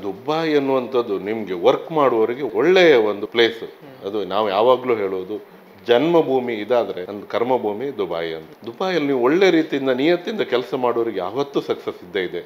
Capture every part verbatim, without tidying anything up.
Dubai ಅನ್ನುವಂಥದ್ದು ನಿಮಗೆ work ಮಾಡುವವರಿಗೆ ಒಳ್ಳೆಯ ಒಂದು ಪ್ಲೇಸ್. ಅದು ನಾವು ಯಾವಾಗಲೂ ಹೇಳೋದು, ಜನ್ಮಭೂಮಿ ಇದಾದರೆ ಒಂದು ಕರ್ಮಭೂಮಿ ದುಬೈ ಅಂತ. ದುಬೈಯಲ್ಲಿ ನೀವು ಒಳ್ಳೆ ರೀತಿಯಿಂದ ನಿಯತ್ತಿಂದ ಕೆಲಸ ಮಾಡೋರಿಗೆ ಯಾವತ್ತೂ ಸಕ್ಸಸ್ ಇದ್ದೇ ಇದೆ.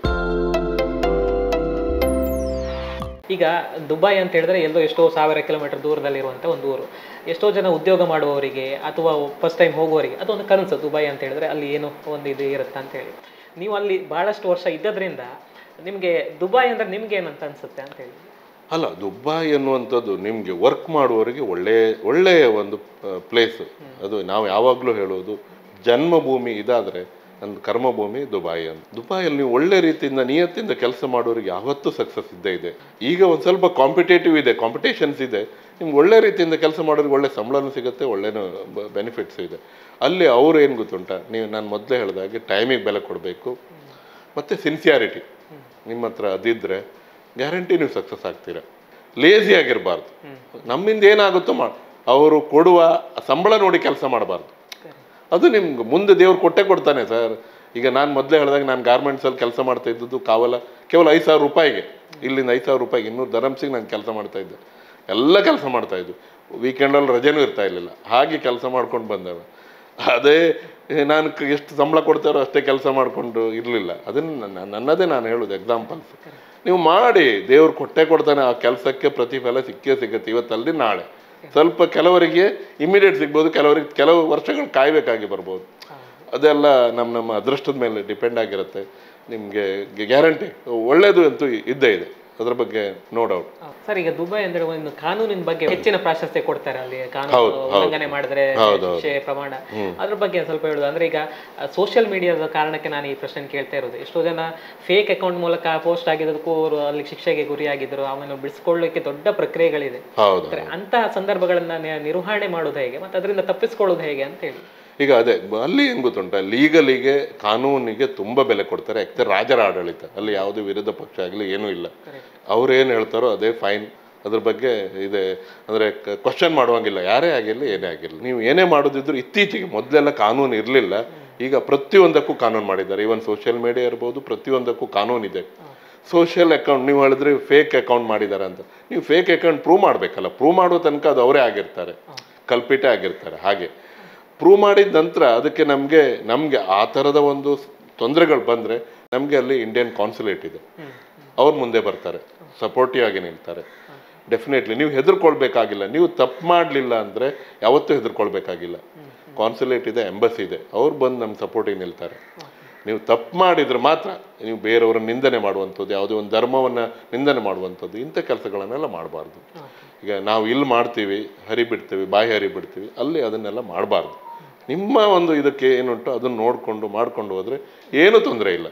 ಈಗ ದುಬೈ ಅಂತ ಹೇಳಿದ್ರೆ ಎಲ್ಲೋ ಎಷ್ಟೋ ಸಾವಿರ ಕಿಲೋಮೀಟರ್ ದೂರದಲ್ಲಿರುವಂಥ ಒಂದು ಊರು. ಎಷ್ಟೋ ಜನ ಉದ್ಯೋಗ ಮಾಡುವವರಿಗೆ ಅಥವಾ ಫಸ್ಟ್ ಟೈಮ್ ಹೋಗುವವರಿಗೆ ಅದು ಒಂದು ಕನಸು, ದುಬೈ ಅಂತ ಹೇಳಿದ್ರೆ ಅಲ್ಲಿ ಏನೋ ಒಂದು ಇದು ಇರುತ್ತೆ ಅಂತೇಳಿ. ನೀವು ಅಲ್ಲಿ ಭಾಳಷ್ಟು ವರ್ಷ ಇದ್ದದ್ರಿಂದ ನಿಮಗೆ ದುಬೈ ಅಂದರೆ ನಿಮ್ಗೆ ಏನಂತ ಅನಿಸುತ್ತೆ ಅಂತೇಳಿ? ಅಲ್ಲ, ದುಬೈ ಅನ್ನುವಂಥದ್ದು ನಿಮಗೆ ವರ್ಕ್ ಮಾಡುವವರಿಗೆ ಒಳ್ಳೆಯ ಒಳ್ಳೆಯ ಒಂದು ಪ್ಲೇಸ್. ಅದು ನಾವು ಯಾವಾಗಲೂ ಹೇಳೋದು, ಜನ್ಮಭೂಮಿ ಇದಾದರೆ ಒಂದು ಕರ್ಮಭೂಮಿ ದುಬೈ ಅಂತ. ದುಬೈಯಲ್ಲಿ ನೀವು ಒಳ್ಳೆ ರೀತಿಯಿಂದ ನಿಯತ್ತಿಂದ ಕೆಲಸ ಮಾಡೋರಿಗೆ ಯಾವತ್ತೂ ಸಕ್ಸಸ್ ಇದ್ದೇ ಇದೆ. ಈಗ ಒಂದು ಸ್ವಲ್ಪ ಕಾಂಪಿಟೇಟಿವ್ ಇದೆ, ಕಾಂಪಿಟೇಷನ್ಸ್ ಇದೆ. ನಿಮ್ಗೆ ಒಳ್ಳೆ ರೀತಿಯಿಂದ ಕೆಲಸ ಮಾಡೋರಿಗೆ ಒಳ್ಳೆ ಸಂಬಳನೂ ಸಿಗುತ್ತೆ, ಒಳ್ಳೆ ಬೆನಿಫಿಟ್ಸ್ ಇದೆ. ಅಲ್ಲಿ ಅವ್ರು ಏನು ಗೊತ್ತುಂಟ, ನೀವು ನಾನು ಮೊದಲೇ ಹೇಳಿದಾಗೆ ಟೈಮಿಗೆ ಬೆಲೆ ಕೊಡಬೇಕು ಮತ್ತು ಸಿನ್ಸಿಯಾರಿಟಿ ನಿಮ್ಮ ಹತ್ರ ಅದಿದ್ದರೆ ಗ್ಯಾರಂಟಿ ನೀವು ಸಕ್ಸಸ್ ಆಗ್ತೀರ. ಲೇಸಿ ಆಗಿರಬಾರ್ದು. ನಮ್ಮಿಂದ ಏನಾಗುತ್ತೋ ಮಾಡಿ ಅವರು ಕೊಡುವ ಸಂಬಳ ನೋಡಿ ಕೆಲಸ ಮಾಡಬಾರ್ದು. ಅದು ನಿಮ್ಗೆ ಮುಂದೆ ದೇವ್ರು ಕೊಟ್ಟೆ ಕೊಡ್ತಾನೆ ಸರ್. ಈಗ ನಾನು ಮೊದಲೇ ಹೇಳಿದಾಗ ನಾನು ಗಾರ್ಮೆಂಟ್ಸಲ್ಲಿ ಕೆಲಸ ಮಾಡ್ತಾ ಇದ್ದದ್ದು ಕಾವಲ ಕೇವಲ ಐದು ಸಾವಿರ ರೂಪಾಯಿಗೆ. ಇಲ್ಲಿಂದ ಐದು ಸಾವಿರ ರೂಪಾಯಿಗೆ ಇನ್ನೂರು ದರಮ್ಸಿಗೆ ನಾನು ಕೆಲಸ ಮಾಡ್ತಾ ಇದ್ದೆ. ಎಲ್ಲ ಕೆಲಸ ಮಾಡ್ತಾಯಿದ್ದು, ವೀಕೆಂಡಲ್ಲಿ ರಜೆನೂ ಇರ್ತಾ ಇರಲಿಲ್ಲ. ಹಾಗೆ ಕೆಲಸ ಮಾಡ್ಕೊಂಡು ಬಂದವ. ಅದೇ ನಾನು ಎಷ್ಟು ಸಂಬಳ ಕೊಡ್ತಾರೋ ಅಷ್ಟೇ ಕೆಲಸ ಮಾಡಿಕೊಂಡು ಇರಲಿಲ್ಲ. ಅದನ್ನು ನನ್ನದೇ ನಾನು ಹೇಳೋದು ಎಕ್ಸಾಂಪಲ್ಸ್. ನೀವು ಮಾಡಿ, ದೇವ್ರು ಕೊಟ್ಟೆ ಕೊಡ್ತಾನೆ. ಆ ಕೆಲಸಕ್ಕೆ ಪ್ರತಿಫಲ ಸಿಕ್ಕೇ ಸಿಗುತ್ತೆ, ಇವತ್ತಲ್ಲಿ ನಾಳೆ. ಸ್ವಲ್ಪ ಕೆಲವರಿಗೆ ಇಮಿಡಿಯೇಟ್ ಸಿಗ್ಬೋದು, ಕೆಲವರಿಗೆ ಕೆಲವು ವರ್ಷಗಳು ಕಾಯಬೇಕಾಗಿ ಬರ್ಬೋದು. ಅದೆಲ್ಲ ನಮ್ಮ ನಮ್ಮ ಅದೃಷ್ಟದ ಮೇಲೆ ಡಿಪೆಂಡ್ ಆಗಿರುತ್ತೆ. ನಿಮಗೆ ಗ್ಯಾರಂಟಿ ಒಳ್ಳೇದು ಅಂತೂ ಇದ್ದೇ ಇದೆ, ಅದ್ರ ಬಗ್ಗೆ ನೋ ಡೌಟ್. ಸರ್, ಈಗ ದುಬೈ ಅಂದ್ರೆ ಒಂದು ಕಾನೂನಿನ ಬಗ್ಗೆ ಹೆಚ್ಚಿನ ಪ್ರಾಶಸ್ತ್ಯ ಕೊಡ್ತಾರೆ. ಅಲ್ಲಿ ಕಾನೂನು ಉಲ್ಲಂಘನೆ ಮಾಡಿದ್ರೆ ಶಿಕ್ಷೆ ಪ್ರಮಾಣ, ಅದ್ರ ಬಗ್ಗೆ ಸ್ವಲ್ಪ ಹೇಳುದು. ಅಂದ್ರೆ ಈಗ ಸೋಷಿಯಲ್ ಮೀಡಿಯಾದ ಕಾರಣಕ್ಕೆ ನಾನು ಈ ಪ್ರಶ್ನೆ ಕೇಳ್ತಾ ಇರೋದು. ಎಷ್ಟೋ ಜನ ಫೇಕ್ ಅಕೌಂಟ್ ಮೂಲಕ ಪೋಸ್ಟ್ ಆಗಿದ್ದಕ್ಕೂ ಅಲ್ಲಿ ಶಿಕ್ಷೆಗೆ ಗುರಿಯಾಗಿದ್ರು. ಅವನು ಬಿಡಿಸ್ಕೊಳ್ಳಿಕ್ಕೆ ದೊಡ್ಡ ಪ್ರಕ್ರಿಯೆಗಳಿದೆ. ಅಂತಹ ಸಂದರ್ಭಗಳನ್ನ ನಿರ್ವಹಣೆ ಮಾಡೋದು ಹೇಗೆ ಮತ್ತೆ ಅದರಿಂದ ತಪ್ಪಿಸ್ಕೊಳ್ಳೋದು ಹೇಗೆ ಅಂತ ಹೇಳಿ. ಈಗ ಅದೇ ಅಲ್ಲಿ ಏನು ಗೊತ್ತುಂಟ, ಲೀಗಲಿಗೆ ಕಾನೂನಿಗೆ ತುಂಬ ಬೆಲೆ ಕೊಡ್ತಾರೆ. ಯಾಕೆ ರಾಜರ ಆಡಳಿತ, ಅಲ್ಲಿ ಯಾವುದೇ ವಿರೋಧ ಪಕ್ಷ ಆಗಲಿ ಏನೂ ಇಲ್ಲ. ಅವ್ರು ಏನು ಹೇಳ್ತಾರೋ ಅದೇ ಫೈನ್. ಅದ್ರ ಬಗ್ಗೆ ಇದೆ ಅಂದರೆ ಕ್ವಶನ್ ಮಾಡುವಂಗಿಲ್ಲ, ಯಾರೇ ಆಗಿರಲಿ ಏನೇ ಆಗಿರಲಿ. ನೀವು ಏನೇ ಮಾಡೋದಿದ್ರು ಇತ್ತೀಚೆಗೆ, ಮೊದಲೆಲ್ಲ ಕಾನೂನು ಇರಲಿಲ್ಲ, ಈಗ ಪ್ರತಿಯೊಂದಕ್ಕೂ ಕಾನೂನು ಮಾಡಿದ್ದಾರೆ. ಈವನ್ ಸೋಷಿಯಲ್ ಮೀಡಿಯಾ ಇರ್ಬೋದು, ಪ್ರತಿಯೊಂದಕ್ಕೂ ಕಾನೂನಿದೆ. ಸೋಷಿಯಲ್ ಅಕೌಂಟ್ ನೀವು ಹೇಳಿದ್ರೆ ಫೇಕ್ ಅಕೌಂಟ್ ಮಾಡಿದ್ದಾರೆ ಅಂತ, ನೀವು ಫೇಕ್ ಅಕೌಂಟ್ ಪ್ರೂವ್ ಮಾಡಬೇಕಲ್ಲ. ಪ್ರೂವ್ ಮಾಡೋ ತನಕ ಅದು ಅವರೇ ಆಗಿರ್ತಾರೆ, ಕಲ್ಪಿಟೇ ಆಗಿರ್ತಾರೆ. ಹಾಗೆ ಪ್ರೂವ್ ಮಾಡಿದ ನಂತರ ಅದಕ್ಕೆ ನಮಗೆ ನಮಗೆ ಆ ಥರದ ಒಂದು ತೊಂದರೆಗಳು ಬಂದರೆ ನಮಗೆ ಅಲ್ಲಿ ಇಂಡಿಯನ್ ಕಾನ್ಸುಲೇಟ್ ಇದೆ, ಅವ್ರು ಮುಂದೆ ಬರ್ತಾರೆ, ಸಪೋರ್ಟಿವ್ ಆಗಿ ನಿಲ್ತಾರೆ. ಡೆಫಿನೆಟ್ಲಿ ನೀವು ಹೆದರ್ಕೊಳ್ಬೇಕಾಗಿಲ್ಲ. ನೀವು ತಪ್ಪು ಮಾಡಲಿಲ್ಲ ಅಂದರೆ ಯಾವತ್ತೂ ಹೆದರ್ಕೊಳ್ಬೇಕಾಗಿಲ್ಲ. ಕಾನ್ಸುಲೇಟ್ ಇದೆ, ಎಂಬಸಿ ಇದೆ, ಅವ್ರು ಬಂದು ನಮ್ಮ ಸಪೋರ್ಟಿಗೆ ನಿಲ್ತಾರೆ. ನೀವು ತಪ್ಪು ಮಾಡಿದರೆ ಮಾತ್ರ ನೀವು ಬೇರೆಯವರ ನಿಂದನೆ ಮಾಡುವಂಥದ್ದು, ಯಾವುದೇ ಒಂದು ಧರ್ಮವನ್ನು ನಿಂದನೆ ಮಾಡುವಂಥದ್ದು, ಇಂಥ ಕೆಲಸಗಳನ್ನೆಲ್ಲ ಮಾಡಬಾರ್ದು. ಈಗ ನಾವು ಇಲ್ಲಿ ಮಾಡ್ತೀವಿ, ಹರಿಬಿಡ್ತೀವಿ, ಬಾಯಿ ಹರಿಬಿಡ್ತೀವಿ, ಅಲ್ಲಿ ಅದನ್ನೆಲ್ಲ ಮಾಡಬಾರ್ದು. ನಿಮ್ಮ ಒಂದು ಇದಕ್ಕೆ ಏನುಂಟು ಅದನ್ನು ನೋಡಿಕೊಂಡು ಮಾಡ್ಕೊಂಡು ಹೋದರೆ ಏನೂ ತೊಂದರೆ ಇಲ್ಲ.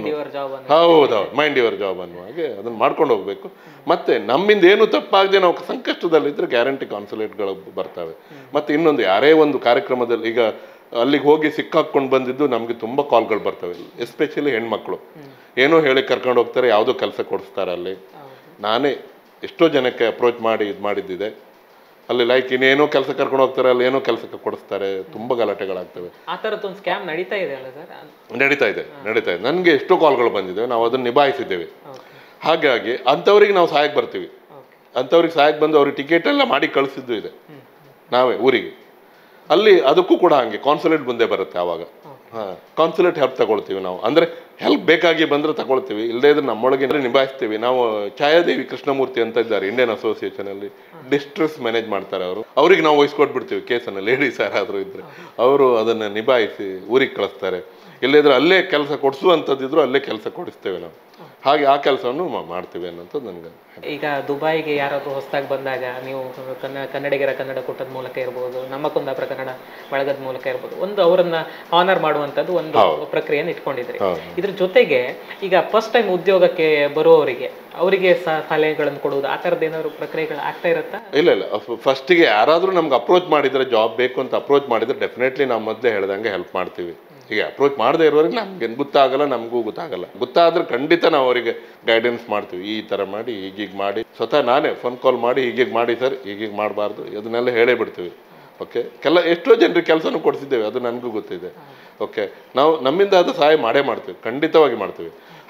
ಹೌದೌದು, ಮೈಂಡ್ ಯುವರ್ ಜಾಬ್ ಅನ್ನುವ ಹಾಗೆ ಅದನ್ನು ಮಾಡ್ಕೊಂಡು ಹೋಗಬೇಕು. ಮತ್ತು ನಮ್ಮಿಂದ ಏನು ತಪ್ಪಾಗದೆ ನಾವು ಸಂಕಷ್ಟದಲ್ಲಿದ್ದರೆ ಗ್ಯಾರಂಟಿ ಕಾನ್ಸುಲೇಟ್ಗಳು ಬರ್ತವೆ. ಮತ್ತು ಇನ್ನೊಂದು, ಯಾರೇ ಒಂದು ಕಾರ್ಯಕ್ರಮದಲ್ಲಿ ಈಗ ಅಲ್ಲಿಗೆ ಹೋಗಿ ಸಿಕ್ಕಾಕೊಂಡು ಬಂದಿದ್ದು ನಮಗೆ ತುಂಬ ಕಾಲ್ಗಳು ಬರ್ತವೆ. ಎಸ್ಪೆಷಲಿ ಹೆಣ್ಮಕ್ಳು ಏನೋ ಹೇಳಿ ಕರ್ಕೊಂಡು ಹೋಗ್ತಾರೆ, ಯಾವುದೋ ಕೆಲಸ ಕೊಡಿಸ್ತಾರೆ. ಅಲ್ಲಿ ನಾನೇ ಎಷ್ಟೋ ಜನಕ್ಕೆ ಅಪ್ರೋಚ್ ಮಾಡಿ ಇದು ಮಾಡಿದ್ದಿದೆ. ಅಲ್ಲಿ ಲೈಕ್ ಇನ್ನೇನೋ ಕೆಲಸ ಕರ್ಕೊಂಡು ಹೋಗ್ತಾರೆ, ಅಲ್ಲಿ ಏನೋ ಕೆಲಸಕ್ಕೆ ಕೊಡಿಸ್ತಾರೆ, ತುಂಬ ಗಲಾಟೆಗಳಾಗ್ತವೆ. ಆ ಥರದ್ದೊಂದು ಸ್ಕ್ಯಾಮ್ ನಡೀತಾ ಇದೆ ಅಲ್ಲ ಸರ್? ನಡೀತಾ ಇದೆ ನಡೀತಾ ಇದೆ ನನಗೆ ಎಷ್ಟೋ ಕಾಲ್ಗಳು ಬಂದಿದ್ದೇವೆ, ನಾವು ಅದನ್ನು ನಿಭಾಯಿಸಿದ್ದೇವೆ. ಹಾಗಾಗಿ ಅಂಥವ್ರಿಗೆ ನಾವು ಸಹಾಯಕ್ಕೆ ಬರ್ತೀವಿ. ಅಂಥವ್ರಿಗೆ ಸಹಾಯಕ್ಕೆ ಬಂದು ಅವ್ರಿಗೆ ಟಿಕೆಟ್ ಎಲ್ಲ ಮಾಡಿ ಕಳಿಸಿದ್ದು ಇದೆ ನಾವೇ ಊರಿಗೆ. ಅಲ್ಲಿ ಅದಕ್ಕೂ ಕೂಡ ಹಾಗೆ ಕಾನ್ಸುಲೇಟ್ ಮುಂದೆ ಬರುತ್ತೆ. ಆವಾಗ ಹಾಂ, ಕಾನ್ಸುಲೇಟ್ ಹೆಲ್ಪ್ ತಗೊಳ್ತೀವಿ ನಾವು. ಅಂದರೆ ಹೆಲ್ಪ್ ಬೇಕಾಗಿ ಬಂದರೆ ತಗೊಳ್ತೀವಿ, ಇಲ್ಲದೇ ಇದ್ರೆ ನಮ್ಮೊಳಗೆ ನಿಭಾಯಿಸ್ತೀವಿ ನಾವು. ಛಾಯಾದೇವಿ ಕೃಷ್ಣಮೂರ್ತಿ ಅಂತ ಇದ್ದಾರೆ ಇಂಡಿಯನ್ ಅಸೋಸಿಯೇಷನಲ್ಲಿ, ಡಿಸ್ಟ್ರೆಸ್ ಮ್ಯಾನೇಜ್ ಮಾಡ್ತಾರೆ ಅವರು. ಅವ್ರಿಗೆ ನಾವು ವಹಿಸ್ಕೊಟ್ಬಿಡ್ತೀವಿ ಕೇಸನ್ನು, ಲೇಡೀಸ್ ಯಾರಾದರೂ ಇದ್ದರೆ ಅವರು ಅದನ್ನು ನಿಭಾಯಿಸಿ ಊರಿಗೆ ಕಳಿಸ್ತಾರೆ. ಇಲ್ಲದಿದ್ರೆ ಅಲ್ಲೇ ಕೆಲಸ ಕೊಡಿಸುವಂಥದ್ದಿದ್ರು ಅಲ್ಲೇ ಕೆಲಸ ಕೊಡಿಸ್ತೇವೆ ನಾವು. ಹಾಗೆ ಆ ಕೆಲಸವನ್ನು ಮಾಡ್ತೀವಿ ಅನ್ನೋಂಥದ್ದು ನನಗೆ. ಈಗ ದುಬೈಗೆ ಯಾರಾದರೂ ಹೊಸದಾಗಿ ಬಂದಾಗ ನೀವು ಕನ್ನ ಕನ್ನಡಿಗರ ಕನ್ನಡ ಕೂಟದ ಮೂಲಕ ಇರ್ಬೋದು, ನಮ್ಮ ಕುಂದಾಪುರ ಕನ್ನಡ ಬಳಗದ ಮೂಲಕ ಇರ್ಬೋದು, ಒಂದು ಅವರನ್ನ ಆನರ್ ಮಾಡುವಂಥದ್ದು ಒಂದು ಪ್ರಕ್ರಿಯೆಯನ್ನು ಇಟ್ಕೊಂಡಿದ್ರಿ. ಇದ್ರ ಜೊತೆಗೆ ಈಗ ಫಸ್ಟ್ ಟೈಮ್ ಉದ್ಯೋಗಕ್ಕೆ ಬರುವವರಿಗೆ ಅವರಿಗೆ ಸಲಹೆಗಳನ್ನು ಕೊಡುವುದು, ಆ ಥರದ್ದು ಏನಾದ್ರು ಪ್ರಕ್ರಿಯೆಗಳು ಆಗ್ತಾ ಇರುತ್ತಾ? ಇಲ್ಲ ಇಲ್ಲ ಫಸ್ಟಿಗೆ ಯಾರಾದರೂ ನಮ್ಗೆ ಅಪ್ರೋಚ್ ಮಾಡಿದರೆ, ಜಾಬ್ ಬೇಕು ಅಂತ ಅಪ್ರೋಚ್ ಮಾಡಿದರೆ ಡೆಫಿನೆಟ್ಲಿ ನಾವು ಮೊದಲೇ ಹೇಳ್ದಂಗೆ ಹೆಲ್ಪ್ ಮಾಡ್ತೀವಿ. ಹೀಗೆ ಅಪ್ರೋಚ್ ಮಾಡದೇ ಇರೋರಿಗೆ ನಮ್ಗೆ ಗೊತ್ತಾಗಲ್ಲ, ನಮಗೂ ಗೊತ್ತಾಗಲ್ಲ. ಗೊತ್ತಾದ್ರೆ ಖಂಡಿತ ನಾವು ಅವರಿಗೆ ಗೈಡೆನ್ಸ್ ಮಾಡ್ತೀವಿ. ಈ ಥರ ಮಾಡಿ, ಹೀಗೀಗೆ ಮಾಡಿ, ಸ್ವತಃ ನಾನೇ ಫೋನ್ ಕಾಲ್ ಮಾಡಿ ಹೀಗೀಗೆ ಮಾಡಿ ಸರ್, ಹೀಗೀಗೆ ಮಾಡಬಾರ್ದು, ಅದನ್ನೆಲ್ಲ ಹೇಳೇ ಬಿಡ್ತೀವಿ. ಓಕೆ, ಕೆಲ ಎಷ್ಟೋ ಜನರಿಗೆ ಕೆಲಸನೂ ಕೊಡಿಸಿದ್ದೇವೆ, ಅದು ನನಗೂ ಗೊತ್ತಿದೆ. ಓಕೆ, ನಾವು ನಮ್ಮಿಂದ ಅದು ಸಹಾಯ ಮಾಡೇ ಮಾಡ್ತೀವಿ, ಖಂಡಿತವಾಗಿ ಮಾಡ್ತೀವಿ.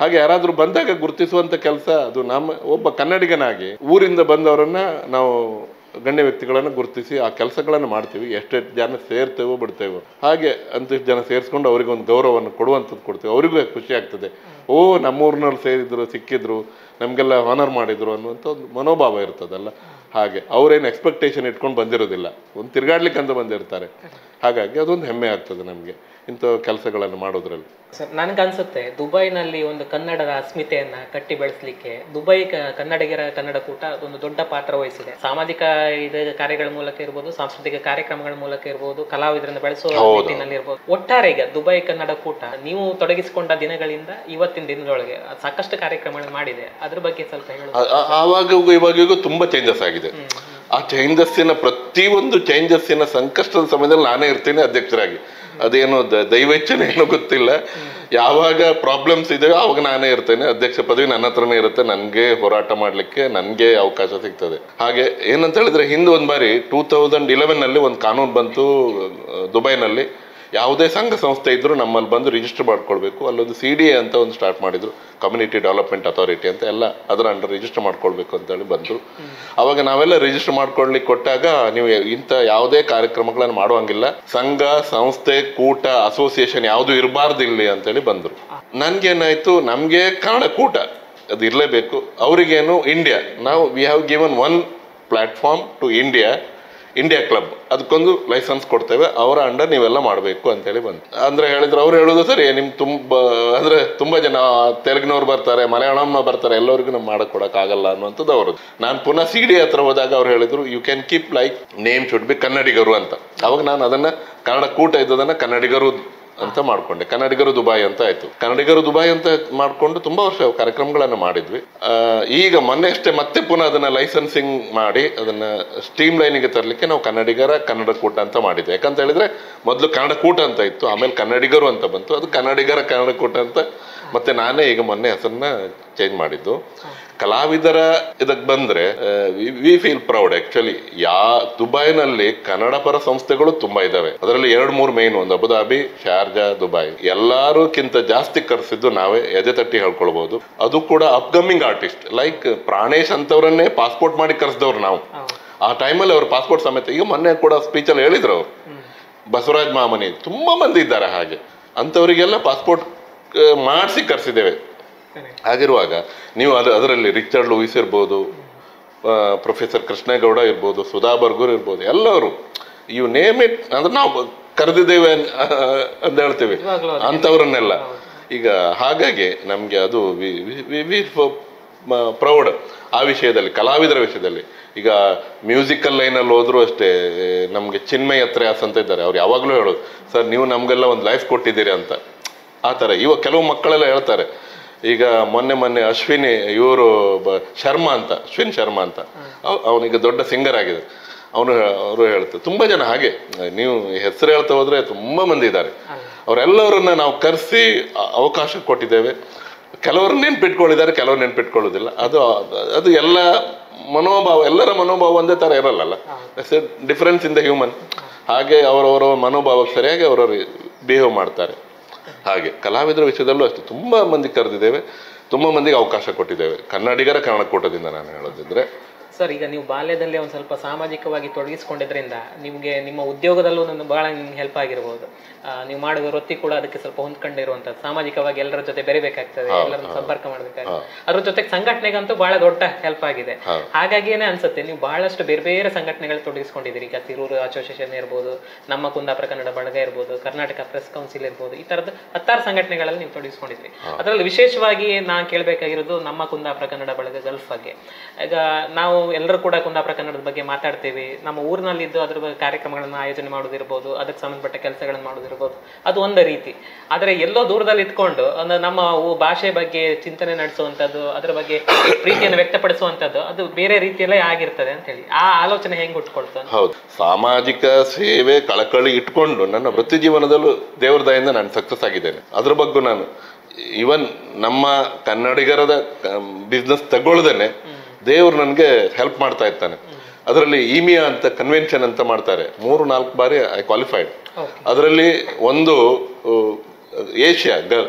ಹಾಗೆ ಯಾರಾದರೂ ಬಂದಾಗ ಗುರುತಿಸುವಂಥ ಕೆಲಸ ಅದು ನಮ್ಮ ಒಬ್ಬ ಕನ್ನಡಿಗನಾಗಿ ಊರಿಂದ ಬಂದವರನ್ನ ನಾವು ಗಣ್ಯ ವ್ಯಕ್ತಿಗಳನ್ನು ಗುರುತಿಸಿ ಆ ಕೆಲಸಗಳನ್ನು ಮಾಡ್ತೀವಿ. ಎಷ್ಟೆಷ್ಟು ಜನ ಸೇರ್ತೇವೋ ಬಿಡ್ತೇವೋ ಹಾಗೆ ಅಂತಿಷ್ಟು ಜನ ಸೇರಿಸ್ಕೊಂಡು ಅವ್ರಿಗೊಂದು ಗೌರವವನ್ನು ಕೊಡುವಂಥದ್ದು ಕೊಡ್ತೀವಿ. ಅವರಿಗೂ ಖುಷಿ ಆಗ್ತದೆ, ಓ ನಮ್ಮೂರಿನಲ್ಲಿ ಸೇರಿದ್ರು, ಸಿಕ್ಕಿದ್ರು, ನಮಗೆಲ್ಲ ಹಾನರ್ ಮಾಡಿದ್ರು ಅನ್ನುವಂಥ ಒಂದು ಮನೋಭಾವ ಇರ್ತದಲ್ಲ. ಹಾಗೆ ಅವರೇನು ಎಕ್ಸ್ಪೆಕ್ಟೇಷನ್ ಇಟ್ಕೊಂಡು ಬಂದಿರೋದಿಲ್ಲ, ಒಂದು ತಿರ್ಗಾಡ್ಲಿಕ್ಕೆ ಅಂತ ಬಂದಿರ್ತಾರೆ. ಹಾಗಾಗಿ ಅದೊಂದು ಹೆಮ್ಮೆ ಆಗ್ತದೆ ನಮಗೆ ಇಂಥ ಕೆಲಸಗಳನ್ನು ಮಾಡೋದ್ರಲ್ಲಿ. ಸರ್, ನನಗನ್ಸುತ್ತೆ ದುಬೈನಲ್ಲಿ ಒಂದು ಕನ್ನಡದ ಅಸ್ಮಿತೆಯನ್ನ ಕಟ್ಟಿ ಬೆಳೆಸಲಿಕ್ಕೆ ದುಬೈ ಕನ್ನಡಿಗರ ಕನ್ನಡ ಕೂಟ ಒಂದು ದೊಡ್ಡ ಪಾತ್ರ ವಹಿಸಿದೆ. ಸಾಮಾಜಿಕ ಇದು ಕಾರ್ಯಗಳ ಮೂಲಕ ಇರ್ಬೋದು, ಸಾಂಸ್ಕೃತಿಕ ಕಾರ್ಯಕ್ರಮಗಳ ಮೂಲಕ ಇರ್ಬೋದು, ಕಲಾವಿದರನ್ನು ಬೆಳೆಸುವ ನಿಟ್ಟಿನಲ್ಲಿ ಇರ್ಬೋದು. ಒಟ್ಟಾರೆ ಈಗ ದುಬೈ ಕನ್ನಡ ಕೂಟ ನೀವು ತೊಡಗಿಸಿಕೊಂಡ ದಿನಗಳಿಂದ ಇವತ್ತಿನ ದಿನದೊಳಗೆ ಸಾಕಷ್ಟು ಕಾರ್ಯಕ್ರಮಗಳು ಮಾಡಿದೆ. ಅದ್ರ ಬಗ್ಗೆ ಸ್ವಲ್ಪ ಹೇಳೋದು. ಆವಾಗ ಇವಾಗಿಗೂ ತುಂಬಾ ಚೇಂಜಸ್ ಆಗಿದೆ. ಆ ಚೇಂಜಸ್ಸಿನ ಪ್ರತಿಯೊಂದು ಚೇಂಜಸ್ಸಿನ ಸಂಕಷ್ಟದ ಸಮಯದಲ್ಲಿ ನಾನೇ ಇರ್ತೀನಿ ಅಧ್ಯಕ್ಷರಾಗಿ. ಅದೇನೋ ದೈವೇಚ್ಛನೆ ಏನೋ ಗೊತ್ತಿಲ್ಲ, ಯಾವಾಗ ಪ್ರಾಬ್ಲಮ್ಸ್ ಇದೆಯೋ ಆವಾಗ ನಾನೇ ಇರ್ತೇನೆ. ಅಧ್ಯಕ್ಷ ಪದವಿ ನನ್ನ ಹತ್ರನೇ ಇರುತ್ತೆ, ನನಗೆ ಹೋರಾಟ ಮಾಡಲಿಕ್ಕೆ ನನಗೆ ಅವಕಾಶ ಸಿಗ್ತದೆ. ಹಾಗೆ ಏನಂತ ಹೇಳಿದ್ರೆ, ಹಿಂದೆ ಒಂದು ಬಾರಿ ಟೂ ತೌಸಂಡ್ ಇಲೆವೆನ್ ನಲ್ಲಿ ಒಂದು ಕಾನೂನು ಬಂತು ದುಬೈನಲ್ಲಿ. ಯಾವುದೇ ಸಂಘ ಸಂಸ್ಥೆ ಇದ್ರೂ ನಮ್ಮಲ್ಲಿ ಬಂದು ರಿಜಿಸ್ಟರ್ ಮಾಡ್ಕೊಳ್ಬೇಕು. ಅಲ್ಲೊಂದು ಸಿ ಡಿ ಎ ಅಂತ ಒಂದು ಸ್ಟಾರ್ಟ್ ಮಾಡಿದ್ರು, ಕಮ್ಯುನಿಟಿ ಡೆವಲಪ್ಮೆಂಟ್ ಅಥಾರಿಟಿ ಅಂತ. ಎಲ್ಲ ಅದರ ಅಂಡರ್ ರಿಜಿಸ್ಟರ್ ಮಾಡ್ಕೊಳ್ಬೇಕು ಅಂತೇಳಿ ಬಂದರು. ಅವಾಗ ನಾವೆಲ್ಲ ರಿಜಿಸ್ಟರ್ ಮಾಡ್ಕೊಳ್ಲಿಕ್ಕೆ ಕೊಟ್ಟಾಗ, ನೀವು ಇಂಥ ಯಾವುದೇ ಕಾರ್ಯಕ್ರಮಗಳನ್ನು ಮಾಡುವಂಗಿಲ್ಲ, ಸಂಘ ಸಂಸ್ಥೆ ಕೂಟ ಅಸೋಸಿಯೇಷನ್ ಯಾವುದು ಇರಬಾರ್ದು ಇಲ್ಲಿ ಅಂತೇಳಿ ಬಂದರು. ನನ್ಗೇನಾಯ್ತು, ನಮಗೆ ಕನ್ನಡ ಕೂಟ ಅದು ಇರಲೇಬೇಕು, ಅವರಿಗೇನು ಇಂಡಿಯಾ, ನಾವು we have given one platform to India, India club, ಅದಕ್ಕೊಂದು ಲೈಸೆನ್ಸ್ ಕೊಡ್ತೇವೆ, ಅವರ ಅಂಡರ್ ನೀವೆಲ್ಲ ಮಾಡಬೇಕು ಅಂತೇಳಿ ಬಂತು. ಅಂದ್ರೆ ಹೇಳಿದ್ರು, ಅವ್ರು ಹೇಳೋದು ಸರಿ, ನಿಮ್ ತುಂಬ ಅಂದ್ರೆ ತುಂಬಾ ಜನ ತೆಲುಗಿನವ್ರು ಬರ್ತಾರೆ, ಮಲಯಾಳಂನ ಬರ್ತಾರೆ, ಎಲ್ಲರಿಗೂ ನಾವು ಮಾಡಕ್ ಕೊಡಕ್ ಆಗಲ್ಲ ಅನ್ನುವಂಥದ್ದು ಅವ್ರದ್ದು. ನಾನು ಪುನಃ ಸಿ ಡಿ ಹತ್ರ ಹೋದಾಗ ಅವ್ರು ಹೇಳಿದ್ರು, you can keep like name should be ಕನ್ನಡಿಗರು ಅಂತ. ಅವಾಗ ನಾನು ಅದನ್ನ ಕನ್ನಡ ಕೂಟ ಇದ್ದದನ್ನ ಕನ್ನಡಿಗರು ಅಂತ ಮಾಡ್ಕೊಂಡೆ. ಕನ್ನಡಿಗರು ದುಬಾಯ್ ಅಂತ ಆಯ್ತು. ಕನ್ನಡಿಗರು ದುಬಾಯ್ ಅಂತ ಮಾಡ್ಕೊಂಡು ತುಂಬಾ ವರ್ಷ ಕಾರ್ಯಕ್ರಮಗಳನ್ನು ಮಾಡಿದ್ವಿ. ಈಗ ಮೊನ್ನೆ ಅಷ್ಟೇ ಮತ್ತೆ ಪುನಃ ಅದನ್ನ ಲೈಸೆನ್ಸಿಂಗ್ ಮಾಡಿ ಅದನ್ನ ಸ್ಟ್ರೀಮ್ ಲೈನಿಗೆ ತರಲಿಕ್ಕೆ ನಾವು ಕನ್ನಡಿಗರ ಕನ್ನಡ ಕೂಟ ಅಂತ ಮಾಡಿದ್ವಿ. ಯಾಕಂತ ಹೇಳಿದ್ರೆ ಮೊದಲು ಕನ್ನಡ ಕೂಟ ಅಂತ ಇತ್ತು, ಆಮೇಲೆ ಕನ್ನಡಿಗರು ಅಂತ ಬಂತು, ಅದು ಕನ್ನಡಿಗರ ಕನ್ನಡ ಕೂಟ ಅಂತ ಮತ್ತೆ ನಾನೇ ಈಗ ಮೊನ್ನೆ ಹೆಸರನ್ನ ಚೇಂಜ್ ಮಾಡಿದ್ದು. ಕಲಾವಿದರ ಇದಕ್ಕೆ ಬಂದ್ರೆ we feel proud actually. Ya ದುಬೈನಲ್ಲಿ ಕನ್ನಡ ಪರ ಸಂಸ್ಥೆಗಳು ತುಂಬಾ ಇದಾವೆ. ಅದರಲ್ಲಿ ಎರಡು ಮೂರು ಮೇನ್, ಒಂದು ಅಬುದಾಬಿ, ಶಾರ್ಜಾ, ದುಬೈ. ಎಲ್ಲಾರುಕ್ಕಿಂತ ಜಾಸ್ತಿ ಕರೆಸಿದ್ದು ನಾವೇ, ಎದೆ ತಟ್ಟಿ ಹೇಳ್ಕೊಳ್ಬಹುದು. ಅದು ಕೂಡ ಅಪ್ಕಮಿಂಗ್ ಆರ್ಟಿಸ್ಟ್ ಲೈಕ್ ಪ್ರಾಣೇಶ್ ಅಂತವ್ರನ್ನೇ ಪಾಸ್ಪೋರ್ಟ್ ಮಾಡಿ ಕರೆಸಿದವ್ರು ನಾವು. ಆ ಟೈಮಲ್ಲಿ ಅವ್ರ ಪಾಸ್ಪೋರ್ಟ್ ಸಮೇತ, ಈಗ ಮೊನ್ನೆ ಕೂಡ ಸ್ಪೀಚಲ್ಲಿ ಹೇಳಿದ್ರು ಅವ್ರು, ಬಸವರಾಜ್ ಮಾಮನಿ, ತುಂಬಾ ಮಂದಿ ಇದ್ದಾರೆ ಹಾಗೆ. ಅಂಥವರಿಗೆಲ್ಲ ಪಾಸ್ಪೋರ್ಟ್ ಮಾಡಿಸಿ ಕರೆಸಿದ್ದೇವೆ. ಹಾಗಿರುವಾಗ ನೀವು ಅದು ಅದರಲ್ಲಿ ರಿಚರ್ಡ್ ಲೂಯಿಸ್ ಇರ್ಬೋದು, ಪ್ರೊಫೆಸರ್ ಕೃಷ್ಣೇಗೌಡ ಇರ್ಬೋದು, ಸುಧಾ ಬರ್ಗೂರ್ ಇರ್ಬೋದು, ಎಲ್ಲರೂ ಯು ನೇಮ್ ಇಟ್ ಅಂದ್ರೆ ನಾವು ಕರೆದಿದ್ದೇವೆ ಅಂತ ಹೇಳ್ತೀವಿ ಅಂಥವ್ರನ್ನೆಲ್ಲ. ಈಗ ಹಾಗಾಗಿ ನಮಗೆ ಅದು ಪ್ರೌಡ್ ಆ ವಿಷಯದಲ್ಲಿ, ಕಲಾವಿದರ ವಿಷಯದಲ್ಲಿ. ಈಗ ಮ್ಯೂಸಿಕಲ್ ಲೈನಲ್ಲಿ ಹೋದ್ರು ಅಷ್ಟೇ, ನಮಗೆ ಚಿನ್ಮಯ್ ಅತ್ರ್ಯಾಸ್ ಅಂತ ಇದ್ದಾರೆ, ಅವ್ರು ಯಾವಾಗಲೂ ಹೇಳೋದು, ಸರ್ ನೀವು ನಮಗೆಲ್ಲ ಒಂದು ಲೈಫ್ ಕೊಟ್ಟಿದ್ದೀರಿ ಅಂತ. ಆ ಥರ ಇವಾಗ ಕೆಲವು ಮಕ್ಕಳೆಲ್ಲ ಹೇಳ್ತಾರೆ. ಈಗ ಮೊನ್ನೆ ಮೊನ್ನೆ ಅಶ್ವಿನಿ ಇವರು ಶರ್ಮಾ ಅಂತ, ಅಶ್ವಿನ್ ಶರ್ಮಾ ಅಂತ, ಅವನಿಗೆ ದೊಡ್ಡ ಸಿಂಗರ್ ಆಗಿದೆ. ಅವನು ಅವರು ಹೇಳ್ತಾರೆ, ತುಂಬಾ ಜನ ಹಾಗೆ ನೀವು ಹೆಸರು ಹೇಳ್ತಾ ಹೋದ್ರೆ ತುಂಬಾ ಮಂದಿ ಇದ್ದಾರೆ. ಅವರೆಲ್ಲವರನ್ನ ನಾವು ಕರೆಸಿ ಅವಕಾಶ ಕೊಟ್ಟಿದ್ದೇವೆ. ಕೆಲವರು ನೆನ್ಪಿಟ್ಕೊಂಡಿದ್ದಾರೆ, ಕೆಲವರು ನೆನ್ಪಿಟ್ಕೊಳ್ಳೋದಿಲ್ಲ. ಅದು ಅದು ಎಲ್ಲ ಮನೋಭಾವ, ಎಲ್ಲರ ಮನೋಭಾವ ಒಂದೇ ಥರ ಇರಲ್ಲ, ಡಿಫರೆನ್ಸ್ ಇನ್ ದ ಹ್ಯೂಮನ್. ಹಾಗೆ ಅವರವರ ಮನೋಭಾವಕ್ಕೆ ಸರಿಯಾಗಿ ಅವರವರು ಬಿಹೇವ್ ಮಾಡ್ತಾರೆ. ಹಾಗೆ ಕಲಾವಿದರ ವಿಷಯದಲ್ಲೂ ಅಷ್ಟೇ ತುಂಬಾ ಮಂದಿ ಕರೆದಿದ್ದೇವೆ, ತುಂಬಾ ಮಂದಿಗೆ ಅವಕಾಶ ಕೊಟ್ಟಿದ್ದೇವೆ. ಕನ್ನಡಿಗರ ಕನ್ನಡ ಕೂಟದಿಂದ ನಾನು ಹೇಳೋದಿದ್ರೆ. ಸರ್, ಈಗ ನೀವು ಬಾಲ್ಯದಲ್ಲೇ ಒಂದು ಸ್ವಲ್ಪ ಸಾಮಾಜಿಕವಾಗಿ ತೊಡಗಿಸ್ಕೊಂಡಿದ್ರಿಂದ ನಿಮಗೆ ನಿಮ್ಮ ಉದ್ಯೋಗದಲ್ಲೂ ನನ್ನ ಬಹಳ ನಿಮ್ಗೆ ಹೆಲ್ಪ್ ಆಗಿರ್ಬೋದು. ನೀವು ಮಾಡುವ ವೃತ್ತಿ ಕೂಡ ಅದಕ್ಕೆ ಸ್ವಲ್ಪ ಹೊಂದ್ಕೊಂಡಿರುವಂಥದ್ದು, ಸಾಮಾಜಿಕವಾಗಿ ಎಲ್ಲರ ಜೊತೆ ಬೆರಿಬೇಕಾಗ್ತದೆ, ಎಲ್ಲರನ್ನ ಸಂಪರ್ಕ ಮಾಡ್ಬೇಕಾಗ್ತದೆ. ಅದ್ರ ಜೊತೆಗೆ ಸಂಘಟನೆಗಂತೂ ಬಹಳ ದೊಡ್ಡ ಹೆಲ್ಪ್ ಆಗಿದೆ. ಹಾಗಾಗಿನೇ ಅನ್ಸುತ್ತೆ ನೀವು ಬಹಳಷ್ಟು ಬೇರೆ ಬೇರೆ ಸಂಘಟನೆಗಳು ತೊಡಗಿಸ್ಕೊಂಡಿದ್ದೀರಿ. ಈಗ ತಿರೂರು ಅಸೋಸಿಯೇಷನ್ ಇರ್ಬೋದು, ನಮ್ಮ ಕುಂದಾಪುರ ಕನ್ನಡ ಬಳಗ ಇರ್ಬೋದು, ಕರ್ನಾಟಕ ಪ್ರೆಸ್ ಕೌನ್ಸಿಲ್ ಇರ್ಬೋದು, ಈ ತರದ ಹತ್ತಾರು ಸಂಘಟನೆಗಳಲ್ಲಿ ನೀವು ತೊಡಗಿಸ್ಕೊಂಡಿದ್ರಿ. ಅದರಲ್ಲಿ ವಿಶೇಷವಾಗಿ ನಾನು ಕೇಳಬೇಕಾಗಿರೋದು ನಮ್ಮ ಕುಂದಾಪುರ ಕನ್ನಡ ಬಳಗ ಗಲ್ಫ್ ಬಗ್ಗೆ. ಈಗ ನಾವು ಎಲ್ಲರೂ ಕೂಡ ಕುಂದಾಪುರ ಕನ್ನಡದ ಬಗ್ಗೆ ಮಾತಾಡ್ತೀವಿ, ನಮ್ಮ ಊರಿನಲ್ಲಿದ್ದು ಅದ್ರ ಬಗ್ಗೆ ಕಾರ್ಯಕ್ರಮಗಳನ್ನ ಆಯೋಜನೆ ಮಾಡೋದಿರ್ಬೋದು, ಅದಕ್ಕೆ ಸಂಬಂಧಪಟ್ಟ ಕೆಲಸಗಳನ್ನು ಮಾಡೋದಿರ್ಬೋದು, ಅದು ಒಂದು ರೀತಿ. ಆದರೆ ಎಲ್ಲೋ ದೂರದಲ್ಲಿ ಇಟ್ಕೊಂಡು ನಮ್ಮ ಭಾಷೆ ಬಗ್ಗೆ ಚಿಂತನೆ ನಡೆಸುವಂಥದ್ದು, ಅದರ ಬಗ್ಗೆ ಪ್ರೀತಿಯನ್ನು ವ್ಯಕ್ತಪಡಿಸುವಂಥದ್ದು, ಅದು ಬೇರೆ ರೀತಿಯಲ್ಲೇ ಆಗಿರ್ತದೆ ಅಂತ ಹೇಳಿ ಆ ಆಲೋಚನೆ ಹೆಂಗೆ ಉಟ್ಕೊಳ್ತಾನೆ? ಹೌದು, ಸಾಮಾಜಿಕ ಸೇವೆ ಕಳಕಳಿ ಇಟ್ಕೊಂಡು ನನ್ನ ವೃತ್ತಿ ಜೀವನದಲ್ಲೂ ದೇವರ ದಯೆಯಿಂದ ನಾನು ಸಕ್ಸಸ್ ಆಗಿದ್ದೇನೆ. ಅದ್ರ ಬಗ್ಗೆ ನಾನು ಇವನ್ ನಮ್ಮ ಕನ್ನಡಿಗರದ ಬಿಸ್ನೆಸ್ ತಗೊಳ್ಳದೇನೆ ದೇವ್ರು ನನಗೆ ಹೆಲ್ಪ್ ಮಾಡ್ತಾ ಇರ್ತಾನೆ. ಅದರಲ್ಲಿ ಇಮಿಯಾ ಅಂತ ಕನ್ವೆನ್ಷನ್ ಅಂತ ಮಾಡ್ತಾರೆ, ಮೂರು ನಾಲ್ಕು ಬಾರಿ ಐ ಕ್ವಾಲಿಫೈಡ್. ಅದರಲ್ಲಿ ಒಂದು ಏಷ್ಯಾ ಗರ್ಲ್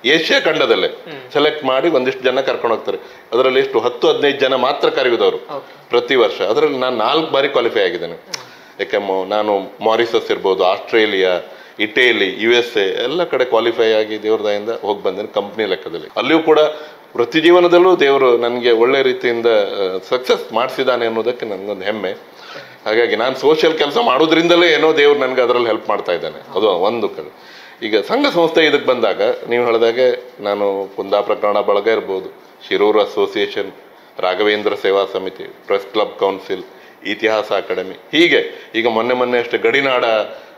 ಏಷ್ಯಾ ಖಂಡದಲ್ಲೇ ಸೆಲೆಕ್ಟ್ ಮಾಡಿ ಒಂದಿಷ್ಟು ಜನ ಕರ್ಕೊಂಡು ಹೋಗ್ತಾರೆ. ಅದರಲ್ಲಿ ಎಷ್ಟು ಹತ್ತು ಹದಿನೈದು ಜನ ಮಾತ್ರ ಕರೆಯುವುದವರು ಪ್ರತಿ ವರ್ಷ. ಅದರಲ್ಲಿ ನಾನು ನಾಲ್ಕು ಬಾರಿ ಕ್ವಾಲಿಫೈ ಆಗಿದ್ದೇನೆ. ಯಾಕೆ ನಾನು ಮಾರಿಸಸ್ ಇರ್ಬೋದು, Australia, Italy, U S A ಎಲ್ಲ ಕಡೆ ಕ್ವಾಲಿಫೈ ಆಗಿ ದೇವ್ರ ದಯಿಂದ ಹೋಗಿ ಬಂದೇನೆ ಕಂಪ್ನಿ ಲೆಕ್ಕದಲ್ಲಿ. ಅಲ್ಲಿಯೂ ಕೂಡ ವೃತ್ತಿ ಜೀವನದಲ್ಲೂ ದೇವರು ನನಗೆ ಒಳ್ಳೆ ರೀತಿಯಿಂದ ಸಕ್ಸಸ್ ಮಾಡಿಸಿದ್ದಾನೆ ಅನ್ನೋದಕ್ಕೆ ನನಗೊಂದು ಹೆಮ್ಮೆ. ಹಾಗಾಗಿ ನಾನು ಸೋಷಿಯಲ್ ಕೆಲಸ ಮಾಡೋದ್ರಿಂದಲೇ ಏನೋ ದೇವ್ರು ನನಗೆ ಅದರಲ್ಲಿ ಹೆಲ್ಪ್ ಮಾಡ್ತಾ ಇದ್ದಾನೆ. ಅದು ಒಂದು ಕಡೆ. ಈಗ ಸಂಘ ಸಂಸ್ಥೆ ಇದಕ್ಕೆ ಬಂದಾಗ ನೀವು ಹೇಳಿದಾಗೆ ನಾನು ಕುಂದಾಪುರ ಕನ್ನಡ ಬಳಗ ಇರ್ಬೋದು, Shirur association, Raghavendra Seva Samiti, press club council, ಇತಿಹಾಸ ಅಕಾಡೆಮಿ, ಹೀಗೆ ಈಗ ಮೊನ್ನೆ ಮೊನ್ನೆ ಅಷ್ಟೇ ಗಡಿನಾಡ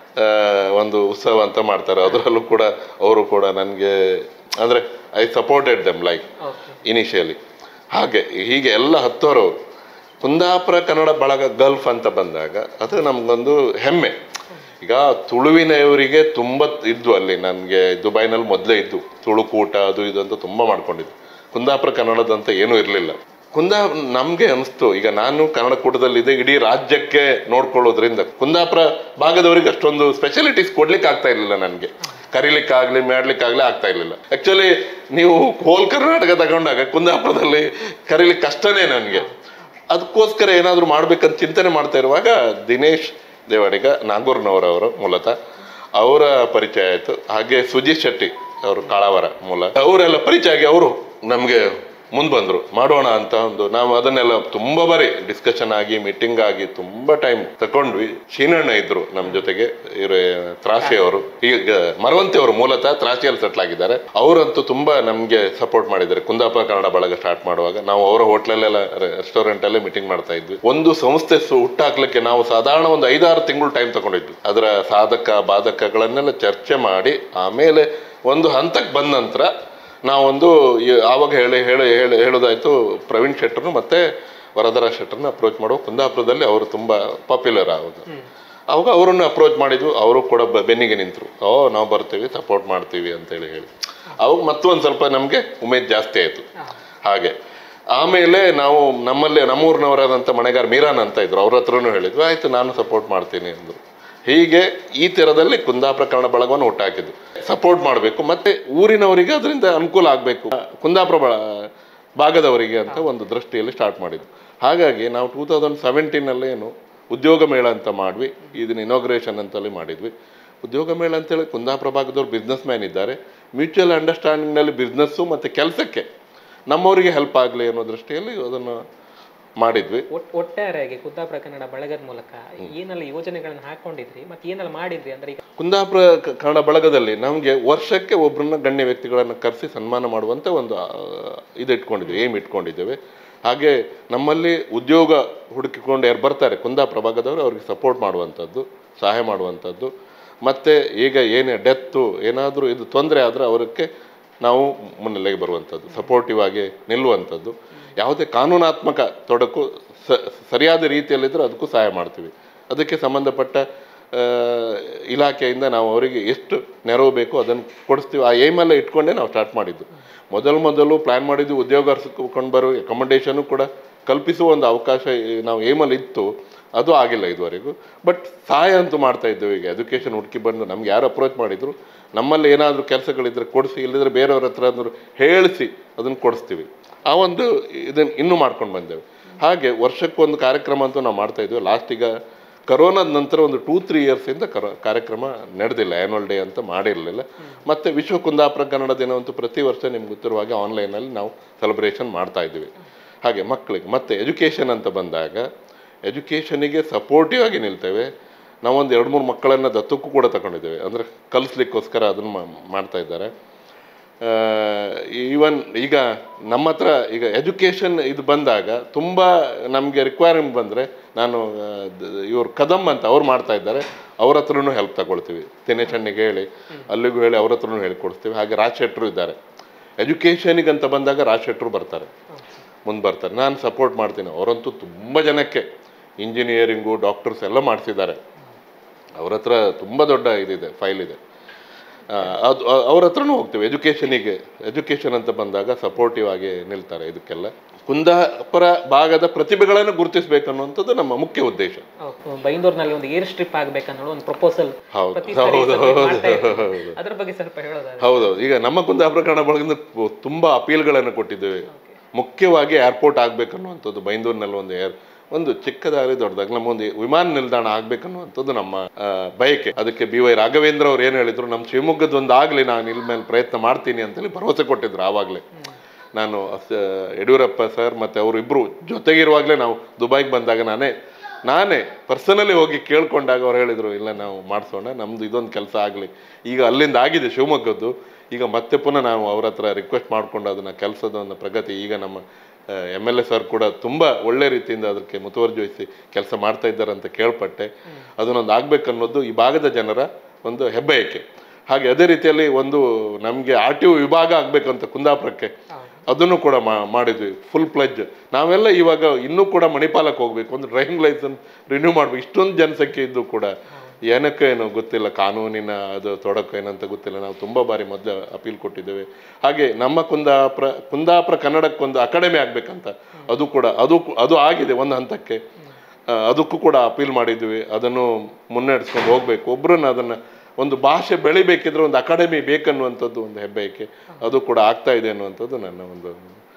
ಒಂದು ಉತ್ಸವ ಅಂತ ಮಾಡ್ತಾರೆ. ಅದರಲ್ಲೂ ಕೂಡ ಅವರು ಕೂಡ ನನಗೆ ಅಂದರೆ I supported them like initially. ಹಾಗೆ ಹೀಗೆ ಎಲ್ಲ ಹತ್ತೋರವರು. ಕುಂದಾಪುರ ಕನ್ನಡ ಬಳಗ ಗಲ್ಫ್ ಅಂತ ಬಂದಾಗ ಅದು ನಮಗೊಂದು ಹೆಮ್ಮೆ. ಈಗ ತುಳುವಿನವರಿಗೆ ತುಂಬ ಇದ್ದು ಅಲ್ಲಿ, ನನಗೆ ದುಬೈನಲ್ಲಿ ಮೊದಲೇ ಇದ್ದು ತುಳುಕೂಟ ಅದು ಇದು ಅಂತ ತುಂಬ ಮಾಡ್ಕೊಂಡಿದ್ದು. ಕುಂದಾಪುರ ಕನ್ನಡದಂತ ಏನೂ ಇರಲಿಲ್ಲ. ಕುಂದಾ ನಮಗೆ ಅನಿಸ್ತು, ಈಗ ನಾನು ಕನ್ನಡ ಕೂಟದಲ್ಲಿದ್ದೆ, ಇಡೀ ರಾಜ್ಯಕ್ಕೆ ನೋಡ್ಕೊಳ್ಳೋದ್ರಿಂದ ಕುಂದಾಪುರ ಭಾಗದವರಿಗೆ ಅಷ್ಟೊಂದು ಸ್ಪೆಷಾಲಿಟೀಸ್ ಕೊಡ್ಲಿಕ್ಕೆ ಆಗ್ತಾ ಇರಲಿಲ್ಲ. ನನಗೆ ಕರೀಲಿಕ್ಕಾಗಲಿ ಮಾಡ್ಲಿಕ್ಕಾಗಲಿ ಆಗ್ತಾ ಇರಲಿಲ್ಲ. ಆ್ಯಕ್ಚುಲಿ ನೀವು ಹೋಲ್ ಕರ್ನಾಟಕ ತಗೊಂಡಾಗ ಕುಂದಾಪುರದಲ್ಲಿ ಕರೀಲಿಕ್ಕೆ ಕಷ್ಟನೇ ನನಗೆ. ಅದಕ್ಕೋಸ್ಕರ ಏನಾದರೂ ಮಾಡ್ಬೇಕಂತ ಚಿಂತನೆ ಮಾಡ್ತಾ ಇರುವಾಗ ದಿನೇಶ್ ದೇವಾಡಿಗ, ನಾಗೂರ್ನವರವರು ಮೂಲತಃ, ಅವರ ಪರಿಚಯ ಆಯಿತು. ಹಾಗೆ ಸುಜಿತ್ ಶೆಟ್ಟಿ ಅವರು ಕಾಳಾವರ ಮೂಲ, ಅವರೆಲ್ಲ ಪರಿಚಯ ಆಗಿ ಅವರು ನಮಗೆ ಮುಂದೆ ಬಂದರು ಮಾಡೋಣ ಅಂತ. ಒಂದು ನಾವು ಅದನ್ನೆಲ್ಲ ತುಂಬ ಬಾರಿ ಡಿಸ್ಕಷನ್ ಆಗಿ ಮೀಟಿಂಗ್ ಆಗಿ ತುಂಬ ಟೈಮ್ ತಗೊಂಡ್ವಿ. ಶೀನಣ್ಣ ಇದ್ರು ನಮ್ಮ ಜೊತೆಗೆ, ಇವರು ತ್ರಾಸಿ ಅವರು, ಈಗ ಮರವಂತಿ ಅವರು ಮೂಲತಃ ತ್ರಾಸಿಯಲ್ಲಿ ಸೆಟ್ಲ್ ಆಗಿದ್ದಾರೆ. ಅವರಂತೂ ತುಂಬ ನಮಗೆ ಸಪೋರ್ಟ್ ಮಾಡಿದ್ದಾರೆ. ಕುಂದಾಪುರ ಕನ್ನಡ ಬಳಗ ಸ್ಟಾರ್ಟ್ ಮಾಡುವಾಗ ನಾವು ಅವರ ಹೋಟ್ಲಲ್ಲೆಲ್ಲ ರೆಸ್ಟೋರೆಂಟಲ್ಲೇ ಮೀಟಿಂಗ್ ಮಾಡ್ತಾ ಇದ್ವಿ. ಒಂದು ಸಂಸ್ಥೆ ಹುಟ್ಟಾಕ್ಲಿಕ್ಕೆ ನಾವು ಸಾಧಾರಣ ಒಂದು ಐದಾರು ತಿಂಗಳು ಟೈಮ್ ತಗೊಂಡಿದ್ವಿ. ಅದರ ಸಾಧಕ ಬಾಧಕಗಳನ್ನೆಲ್ಲ ಚರ್ಚೆ ಮಾಡಿ ಆಮೇಲೆ ಒಂದು ಹಂತಕ್ಕೆ ಬಂದ ನಂತರ ನಾವೊಂದು ಆವಾಗ ಹೇಳಿ ಹೇಳಿ ಹೇಳಿ ಹೇಳೋದಾಯ್ತು ಪ್ರವೀಣ್ ಶೆಟ್ಟರ್ನು ಮತ್ತೆ ವರದರ ಶೆಟ್ಟರ್ನ ಅಪ್ರೋಚ್ ಮಾಡುವ. ಕುಂದಾಪುರದಲ್ಲಿ ಅವರು ತುಂಬ ಪಾಪ್ಯುಲರ್ ಆಗೋದು. ಅವಾಗ ಅವರನ್ನು ಅಪ್ರೋಚ್ ಮಾಡಿದ್ವು. ಅವರು ಕೂಡ ಬೆನ್ನಿಗೆ ನಿಂತರು. ಓ ನಾವು ಬರ್ತೀವಿ, ಸಪೋರ್ಟ್ ಮಾಡ್ತೀವಿ ಅಂತೇಳಿ ಹೇಳಿ ಅವಾಗ ಮತ್ತೊಂದು ಸ್ವಲ್ಪ ನಮಗೆ ಉಮೇದ್ ಜಾಸ್ತಿ ಆಯಿತು. ಹಾಗೆ ಆಮೇಲೆ ನಾವು ನಮ್ಮಲ್ಲಿ ನಮ್ಮೂರಿನವರಾದಂಥ ಮನೆಗಾರ ಮೀರಾನ್ ಅಂತ ಇದ್ರು, ಅವ್ರ ಹತ್ರನೂ ಹೇಳಿದ್ವಿ. ಆಯಿತು ನಾನು ಸಪೋರ್ಟ್ ಮಾಡ್ತೀನಿ ಅಂದರು. ಹೀಗೆ ಈ ಥರದಲ್ಲಿ ಕುಂದಾಪುರ ಕನ್ನಡ ಬಳಗವನ್ನು ಹುಟ್ಟಾಕಿದ್ದು. ಸಪೋರ್ಟ್ ಮಾಡಬೇಕು ಮತ್ತು ಊರಿನವರಿಗೆ ಅದರಿಂದ ಅನುಕೂಲ ಆಗಬೇಕು, ಕುಂದಾಪುರ ಬಳ ಭಾಗದವರಿಗೆ ಅಂತ ಒಂದು ದೃಷ್ಟಿಯಲ್ಲಿ ಸ್ಟಾರ್ಟ್ ಮಾಡಿದ್ದು. ಹಾಗಾಗಿ ನಾವು ಟೂ ತೌಸಂಡ್ ಸೆವೆಂಟೀನಲ್ಲೇನು ಉದ್ಯೋಗ ಮೇಳ ಅಂತ ಮಾಡಿದ್ವಿ. ಇದನ್ನ ಇನಾಗ್ರೇಷನ್ ಅಂತಲೇ ಮಾಡಿದ್ವಿ. ಉದ್ಯೋಗ ಮೇಳ ಅಂತೇಳಿ ಕುಂದಾಪುರ ಭಾಗದವ್ರು ಬಿಸ್ನೆಸ್ ಮ್ಯಾನ್ ಇದ್ದಾರೆ. ಮ್ಯೂಚುವಲ್ ಅಂಡರ್ಸ್ಟ್ಯಾಂಡಿಂಗ್ನಲ್ಲಿ ಬಿಸ್ನೆಸ್ಸು ಮತ್ತು ಕೆಲಸಕ್ಕೆ ನಮ್ಮವರಿಗೆ ಹೆಲ್ಪ್ ಆಗಲಿ ಅನ್ನೋ ದೃಷ್ಟಿಯಲ್ಲಿ ಅದನ್ನು ಮಾಡಿದ್ವಿ. ಒಟ್ಟಾರೆಯಾಗಿ ಕುಂದಾಪುರ ಕನ್ನಡ ಬಳಗದ ಮೂಲಕ ಏನೆಲ್ಲ ಯೋಜನೆಗಳನ್ನು ಹಾಕೊಂಡಿದ್ರಿ ಮತ್ತು ಏನೆಲ್ಲ ಮಾಡಿದ್ರಿ ಅಂದ್ರೆ ಈಗ ಕುಂದಾಪುರ ಕನ್ನಡ ಬಳಗದಲ್ಲಿ ನಮಗೆ ವರ್ಷಕ್ಕೆ ಒಬ್ಬರನ್ನ ಗಣ್ಯ ವ್ಯಕ್ತಿಗಳನ್ನು ಕರೆಸಿ ಸನ್ಮಾನ ಮಾಡುವಂಥ ಒಂದು ಇದು ಇಟ್ಕೊಂಡಿದ್ವಿ, ಏಮ್ ಇಟ್ಕೊಂಡಿದ್ದೇವೆ. ಹಾಗೆ ನಮ್ಮಲ್ಲಿ ಉದ್ಯೋಗ ಹುಡುಕಿಕೊಂಡು ಯಾರು ಬರ್ತಾರೆ ಕುಂದಾಪುರ ಭಾಗದವರು ಅವ್ರಿಗೆ ಸಪೋರ್ಟ್ ಮಾಡುವಂಥದ್ದು, ಸಹಾಯ ಮಾಡುವಂಥದ್ದು. ಮತ್ತು ಈಗ ಏನೇ ಡೆತ್ತು ಏನಾದರೂ ಇದು ತೊಂದರೆ ಆದರೆ ಅವರಿಗೆ ನಾವು ಮುನ್ನೆಲೆಗೆ ಬರುವಂಥದ್ದು, ಸಪೋರ್ಟಿವ್ ಆಗಿ ನಿಲ್ಲುವಂಥದ್ದು. ಯಾವುದೇ ಕಾನೂನಾತ್ಮಕ ತೊಡಕು ಸ ಸರಿಯಾದ ರೀತಿಯಲ್ಲಿದ್ದರೂ ಅದಕ್ಕೂ ಸಹಾಯ ಮಾಡ್ತೀವಿ. ಅದಕ್ಕೆ ಸಂಬಂಧಪಟ್ಟ ಇಲಾಖೆಯಿಂದ ನಾವು ಅವರಿಗೆ ಎಷ್ಟು ನೆರವು ಬೇಕೋ ಅದನ್ನು ಕೊಡಿಸ್ತೀವಿ. ಆ ಏಮೆಲ್ಲ ಇಟ್ಕೊಂಡೇ ನಾವು ಸ್ಟಾರ್ಟ್ ಮಾಡಿದ್ದು. ಮೊದಲು ಮೊದಲು ಪ್ಲ್ಯಾನ್ ಮಾಡಿದ್ದು ಉದ್ಯೋಗ ಅರ್ಸ್ಕೊಂಡು ಬರೋ ಅಕೊಮಡೇಷನು ಕೂಡ ಕಲ್ಪಿಸುವ ಒಂದು ಅವಕಾಶ ನಾವು ಏಮಲ್ಲಿ ಇತ್ತು, ಅದು ಆಗಿಲ್ಲ ಇದುವರೆಗೂ. ಬಟ್ ಸಹಾಯ ಅಂತೂ ಮಾಡ್ತಾ ಇದ್ದೇವೆ. ಈಗ ಎಜುಕೇಷನ್ ಹುಡುಕಿ ಬಂದು ನಮ್ಗೆ ಯಾರು ಅಪ್ರೋಚ್ ಮಾಡಿದ್ರು, ನಮ್ಮಲ್ಲಿ ಏನಾದರೂ ಕೆಲಸಗಳಿದ್ರೆ ಕೊಡಿಸಿ, ಇಲ್ಲದ್ರೆ ಬೇರೆಯವ್ರ ಹತ್ರ ಅಂದರೂ ಹೇಳಿಸಿ ಅದನ್ನು ಕೊಡಿಸ್ತೀವಿ. ಆ ಒಂದು ಇದನ್ನು ಇನ್ನೂ ಮಾಡ್ಕೊಂಡು ಬಂದೇವೆ. ಹಾಗೆ ವರ್ಷಕ್ಕೊಂದು ಕಾರ್ಯಕ್ರಮ ಅಂತೂ ನಾವು ಮಾಡ್ತಾಯಿದ್ವಿ. ಲಾಸ್ಟ್ ಈಗ ಕರೋನಾದ ನಂತರ ಒಂದು ಟೂ ತ್ರೀ ಇಯರ್ಸಿಂದ ಕರೋ ಕಾರ್ಯಕ್ರಮ ನಡೆದಿಲ್ಲ, ಆ್ಯನ್ಯುವಲ್ ಡೇ ಅಂತ ಮಾಡಿರಲಿಲ್ಲ. ಮತ್ತು ವಿಶ್ವ ಕುಂದಾಪುರ ಕನ್ನಡ ದಿನವಂತೂ ಪ್ರತಿ ವರ್ಷ ನಿಮ್ಗೆ ಗೊತ್ತಿರುವ ಹಾಗೆ ಆನ್ಲೈನಲ್ಲಿ ನಾವು ಸೆಲೆಬ್ರೇಷನ್ ಮಾಡ್ತಾಯಿದ್ದೀವಿ. ಹಾಗೆ ಮಕ್ಕಳಿಗೆ ಮತ್ತು ಎಜುಕೇಷನ್ ಅಂತ ಬಂದಾಗ ಎಜುಕೇಷನಿಗೆ ಸಪೋರ್ಟಿವ್ ಆಗಿ ನಿಲ್ತೇವೆ. ನಾವೊಂದು ಎರಡು ಮೂರು ಮಕ್ಕಳನ್ನು ದತ್ತಕ್ಕೂ ಕೂಡ ತಗೊಂಡಿದ್ದೇವೆ, ಅಂದರೆ ಕಲಿಸ್ಲಿಕ್ಕೋಸ್ಕರ ಅದನ್ನು ಮಾಡ್ತಾ ಇದ್ದಾರೆ. ಈವನ್ ಈಗ ನಮ್ಮ ಹತ್ರ ಈಗ ಎಜುಕೇಷನ್ ಇದು ಬಂದಾಗ ತುಂಬ ನಮಗೆ ರಿಕ್ವೈರ್ಮೆಂಟ್ ಬಂದರೆ ನಾನು ಇವರು ಕದಮ್ ಅಂತ ಅವ್ರು ಮಾಡ್ತಾ ಇದ್ದಾರೆ, ಅವ್ರ ಹತ್ರನೂ ಹೆಲ್ಪ್ ತಗೊಳ್ತೀವಿ. ದಿನೇಶಣ್ಣಿಗೆ ಹೇಳಿ ಅಲ್ಲಿಗೂ ಹೇಳಿ ಅವ್ರ ಹತ್ರನೂ ಹೇಳಿಕೊಡ್ತೀವಿ. ಹಾಗೆ ರಾಜ್ ಶೆಟ್ಟರು ಇದ್ದಾರೆ. ಎಜುಕೇಷನಿಗೆ ಅಂತ ಬಂದಾಗ ರಾಜ್ ಶೆಟ್ಟರು ಬರ್ತಾರೆ, ಮುಂದೆ ಬರ್ತಾರೆ. ನಾನು ಸಪೋರ್ಟ್ ಮಾಡ್ತೀನಿ. ಅವರಂತೂ ತುಂಬ ಜನಕ್ಕೆ ಇಂಜಿನಿಯರಿಂಗು ಡಾಕ್ಟರ್ಸ್ ಎಲ್ಲ ಮಾಡಿಸಿದ್ದಾರೆ. ಅವ್ರ ಹತ್ರ ತುಂಬ ದೊಡ್ಡ ಇದಿದೆ, ಫೈಲ್ ಇದೆ. ಅದು ಅವ್ರ ಹತ್ರನೂ ಹೋಗ್ತೀವಿ. ಎಜುಕೇಷನಿಗೆ ಎಜುಕೇಷನ್ ಅಂತ ಬಂದಾಗ ಸಪೋರ್ಟಿವ್ ಆಗಿ ನಿಲ್ತಾರೆ. ಇದಕ್ಕೆಲ್ಲ ಕುಂದಾಪುರ ಭಾಗದ ಪ್ರತಿಭೆಗಳನ್ನು ಗುರುತಿಸಬೇಕು ಅನ್ನುವಂಥದ್ದು ನಮ್ಮ ಮುಖ್ಯ ಉದ್ದೇಶ. ಬೈಂದೂರಿನಲ್ಲಿ ಒಂದು ಏರ್ ಸ್ಟ್ರಿಪ್ ಆಗ್ಬೇಕನ್ನೋ ಒಂದು ಪ್ರಪೋಸಲ್. ಹೌದು ಅದ್ರ ಬಗ್ಗೆ ಸ್ವಲ್ಪ ಹೇಳೋದು. ಹೌದು, ಈಗ ನಮ್ಮ ಕುಂದಾಪುರ ಕನ್ನಡ ಬಳಗದಿಂದ ತುಂಬಾ ಅಪೀಲ್ಗಳನ್ನು ಕೊಟ್ಟಿದ್ದೇವೆ. ಮುಖ್ಯವಾಗಿ ಏರ್ಪೋರ್ಟ್ ಆಗ್ಬೇಕನ್ನುವಂಥದ್ದು, ಬೈಂದೂರಿನಲ್ಲಿ ಒಂದು ಏರ್ ಒಂದು ಚಿಕ್ಕದಾಗಿ ದೊಡ್ಡದಾಗಿ ನಮ್ಮೊಂದು ವಿಮಾನ ನಿಲ್ದಾಣ ಆಗ್ಬೇಕನ್ನುವಂಥದ್ದು ನಮ್ಮ ಬಯಕೆ. ಅದಕ್ಕೆ ಬಿ ವೈ ರಾಘವೇಂದ್ರ ಅವ್ರು ಏನು ಹೇಳಿದ್ರು, ನಮ್ಮ ಶಿವಮೊಗ್ಗದೊಂದು ಆಗಲಿ, ನಾನು ಇಲ್ಲಿ ಮೇಲೆ ಪ್ರಯತ್ನ ಮಾಡ್ತೀನಿ ಅಂತೇಳಿ ಭರವಸೆ ಕೊಟ್ಟಿದ್ರು. ಆವಾಗಲೇ ನಾನು ಯಡಿಯೂರಪ್ಪ ಸರ್ ಮತ್ತು ಅವರಿಬ್ಬರು ಜೊತೆಗಿರುವಾಗಲೇ ನಾವು ದುಬೈಗೆ ಬಂದಾಗ ನಾನೇ ನಾನೇ ಪರ್ಸನಲಿ ಹೋಗಿ ಕೇಳ್ಕೊಂಡಾಗ ಅವ್ರು ಹೇಳಿದರು, ಇಲ್ಲ ನಾವು ಮಾಡಿಸೋಣ, ನಮ್ಮದು ಇದೊಂದು ಕೆಲಸ ಆಗಲಿ. ಈಗ ಅಲ್ಲಿಂದ ಆಗಿದೆ ಶಿವಮೊಗ್ಗದ್ದು, ಈಗ ಮತ್ತೆ ಪುನಃ ನಾವು ಅವ್ರ ಹತ್ರ ರಿಕ್ವೆಸ್ಟ್ ಮಾಡಿಕೊಂಡು ಅದನ್ನು ಕೆಲಸದ ಒಂದು ಪ್ರಗತಿ, ಈಗ ನಮ್ಮ ಎಮ್ ಎಲ್ ಎ ಸರ್ ಕೂಡ ತುಂಬ ಒಳ್ಳೆ ರೀತಿಯಿಂದ ಅದಕ್ಕೆ ಮುತುವರ್ಜಿ ವಹಿಸಿ ಕೆಲಸ ಮಾಡ್ತಾ ಇದ್ದಾರೆ ಅಂತ ಕೇಳ್ಪಟ್ಟೆ. ಅದನ್ನೊಂದು ಆಗ್ಬೇಕನ್ನೋದು ಈ ಭಾಗದ ಜನರ ಒಂದು ಹೆಬ್ಬಯಕೆ. ಹಾಗೆ ಅದೇ ರೀತಿಯಲ್ಲಿ ಒಂದು ನಮಗೆ ಆರ್ ಟಿ ಒ ವಿಭಾಗ ಆಗಬೇಕಂತ ಕುಂದಾಪುರಕ್ಕೆ, ಅದನ್ನು ಕೂಡ ಮಾಡಿದ್ವಿ ಫುಲ್ ಪ್ಲಜ್. ನಾವೆಲ್ಲ ಇವಾಗ ಇನ್ನೂ ಕೂಡ ಮಣಿಪಾಲಕ್ಕೆ ಹೋಗ್ಬೇಕು, ಒಂದು ಡ್ರೈವಿಂಗ್ ಲೈಸೆನ್ಸ್ ರಿನ್ಯೂ ಮಾಡಬೇಕು. ಇಷ್ಟೊಂದು ಜನಸಂಖ್ಯೆ ಇದ್ದು ಕೂಡ ಏನಕ್ಕೆ ಏನೋ ಗೊತ್ತಿಲ್ಲ, ಕಾನೂನಿನ ಅದು ತೊಡಕು ಏನಂತ ಗೊತ್ತಿಲ್ಲ. ನಾವು ತುಂಬ ಬಾರಿ ಮೊದಲು ಅಪೀಲ್ ಕೊಟ್ಟಿದ್ದೇವೆ. ಹಾಗೆ ನಮ್ಮ ಕುಂದಾಪುರ ಕುಂದಾಪುರ ಕನ್ನಡಕ್ಕೊಂದು ಅಕಾಡೆಮಿ ಆಗಬೇಕಂತ, ಅದು ಕೂಡ ಅದು ಅದು ಆಗಿದೆ ಒಂದು ಹಂತಕ್ಕೆ. ಅದಕ್ಕೂ ಕೂಡ ಅಪೀಲ್ ಮಾಡಿದ್ವಿ. ಅದನ್ನು ಮುನ್ನಡೆಸ್ಕೊಂಡು ಹೋಗಬೇಕು. ಒಬ್ಬರನ್ನ ಅದನ್ನು ಒಂದು ಭಾಷೆ ಬೆಳಿಬೇಕಿದ್ರೆ ಒಂದು ಅಕಾಡೆಮಿ ಬೇಕನ್ನುವಂಥದ್ದು ಒಂದು ಹೆಬ್ಬಯಕೆ. ಅದು ಕೂಡ ಆಗ್ತಾ ಇದೆ ಅನ್ನುವಂಥದ್ದು ನನ್ನ ಒಂದು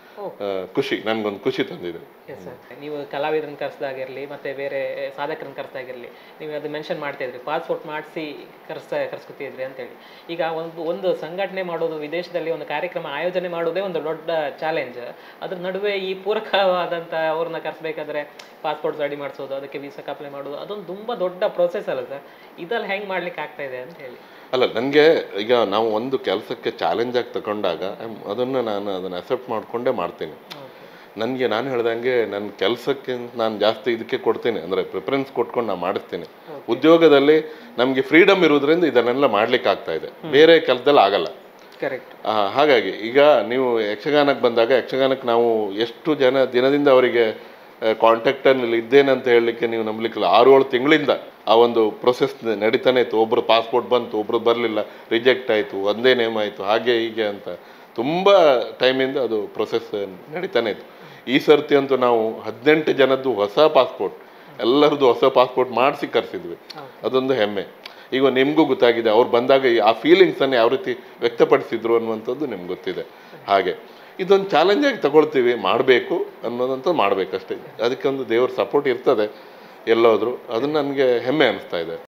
ಖುಷಿ, ನನಗೊಂದು ಖುಷಿ ತಂದಿದೆ. ಎಸ್ ಸರ್, ನೀವು ಕಲಾವಿದರನ್ನ ಕರೆಸ್ದಾಗಿರಲಿ ಮತ್ತು ಬೇರೆ ಸಾಧಕರನ್ನ ಕರೆಸ್ದಾಗಿರಲಿ, ನೀವು ಅದು ಮೆನ್ಷನ್ ಮಾಡ್ತಾ ಇದ್ರಿ, ಪಾಸ್ಪೋರ್ಟ್ ಮಾಡಿಸಿ ಕರೆಸ್ತಾ ಕರೆಸ್ಕೊತಿದ್ರಿ ಅಂತೇಳಿ. ಈಗ ಒಂದು ಒಂದು ಸಂಘಟನೆ ಮಾಡೋದು, ವಿದೇಶದಲ್ಲಿ ಒಂದು ಕಾರ್ಯಕ್ರಮ ಆಯೋಜನೆ ಮಾಡೋದೇ ಒಂದು ದೊಡ್ಡ ಚಾಲೆಂಜ್. ಅದ್ರ ನಡುವೆ ಈ ಪೂರಕವಾದಂಥ ಅವ್ರನ್ನ ಕರೆಸ್ಬೇಕಾದ್ರೆ ಪಾಸ್ಪೋರ್ಟ್ ರೆಡಿ ಮಾಡಿಸೋದು, ಅದಕ್ಕೆ ವೀಸಾಕ್ಕೆ ಅಪ್ಲೈ ಮಾಡೋದು, ಅದೊಂದು ತುಂಬ ದೊಡ್ಡ ಪ್ರೊಸೆಸ್ ಅಲ್ಲ ಸರ್. ಇದೆಲ್ಲ ಹೆಂಗೆ ಮಾಡ್ಲಿಕ್ಕೆ ಆಗ್ತಾ ಇದೆ ಅಂತ ಹೇಳಿ. ಅಲ್ಲ, ನನಗೆ ಈಗ ನಾವು ಒಂದು ಕೆಲಸಕ್ಕೆ ಚಾಲೆಂಜ್ ಆಗಿ ತಗೊಂಡಾಗ ಅದನ್ನು ನಾನು ಅದನ್ನು ಅಕ್ಸೆಪ್ಟ್ ಮಾಡಿಕೊಂಡೇ ಮಾಡ್ತೀನಿ. ನನಗೆ ನಾನು ಹೇಳ್ದಂಗೆ ನನ್ನ ಕೆಲಸಕ್ಕೆ ನಾನು ಜಾಸ್ತಿ ಇದಕ್ಕೆ ಕೊಡ್ತೀನಿ, ಅಂದರೆ ಪ್ರಿಫರೆನ್ಸ್ ಕೊಟ್ಕೊಂಡು ನಾನು ಮಾಡಿಸ್ತೀನಿ. ಉದ್ಯೋಗದಲ್ಲಿ ನಮಗೆ ಫ್ರೀಡಮ್ ಇರೋದ್ರಿಂದ ಇದನ್ನೆಲ್ಲ ಮಾಡ್ಲಿಕ್ಕೆ ಆಗ್ತಾ ಇದೆ, ಬೇರೆ ಕೆಲಸದಲ್ಲಿ ಆಗಲ್ಲ. ಕರೆಕ್ಟ್. ಹಾಗಾಗಿ ಈಗ ನೀವು ಯಕ್ಷಗಾನಕ್ಕೆ ಬಂದಾಗ, ಯಕ್ಷಗಾನಕ್ಕೆ ನಾವು ಎಷ್ಟು ಜನ ದಿನದಿಂದ ಅವರಿಗೆ ಕಾಂಟ್ಯಾಕ್ಟಲ್ಲಿ ಇದ್ದೇನೆ ಅಂತ ಹೇಳಲಿಕ್ಕೆ ನೀವು ನಂಬಲಿಕ್ಕಿಲ್ಲ. ಆರು ಏಳು ತಿಂಗಳಿಂದ ಆ ಒಂದು ಪ್ರೊಸೆಸ್ ನಡೀತಾನೆ ಇತ್ತು. ಒಬ್ಬರು ಪಾಸ್ಪೋರ್ಟ್ ಬಂತು, ಒಬ್ರು ಬರಲಿಲ್ಲ, ರಿಜೆಕ್ಟ್ ಆಯಿತು, ಒಂದೇ ನೇಮ್ ಆಯಿತು, ಹಾಗೆ ಹೀಗೆ ಅಂತ ತುಂಬ ಟೈಮಿಂದ ಅದು ಪ್ರೊಸೆಸ್ ನಡೀತಾನೆ ಇತ್ತು. ಈ ಸರ್ತಿ ಅಂತೂ ನಾವು ಹದಿನೆಂಟು ಜನದ್ದು ಹೊಸ ಪಾಸ್ಪೋರ್ಟ್, ಎಲ್ಲರದ್ದು ಹೊಸ ಪಾಸ್ಪೋರ್ಟ್ ಮಾಡಿಸಿ ಕರೆಸಿದ್ವಿ. ಅದೊಂದು ಹೆಮ್ಮೆ. ಈಗ ನಿಮಗೂ ಗೊತ್ತಾಗಿದೆ, ಅವ್ರು ಬಂದಾಗ ಆ ಫೀಲಿಂಗ್ಸನ್ನು ಯಾವ ರೀತಿ ವ್ಯಕ್ತಪಡಿಸಿದ್ರು ಅನ್ನುವಂಥದ್ದು ನಿಮ್ಗೆ ಗೊತ್ತಿದೆ. ಹಾಗೆ ಇದೊಂದು ಚಾಲೆಂಜಾಗಿ ತಗೊಳ್ತೀವಿ, ಮಾಡಬೇಕು ಅನ್ನೋದಂತ ಮಾಡಬೇಕಷ್ಟೇ. ಅದಕ್ಕೆ ಒಂದು ದೇವ್ರ ಸಪೋರ್ಟ್ ಇರ್ತದೆ ಎಲ್ಲೋದ್ರು. ಅದನ್ನು ನನಗೆ ಹೆಮ್ಮೆ ಅನಿಸ್ತಾ ಇದೆ.